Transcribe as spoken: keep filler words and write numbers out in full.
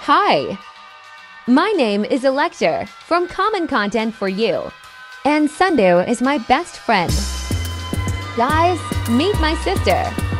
Hi, my name is Elector from Common Content for You, and Sundu is my best friend. Guys, meet my sister.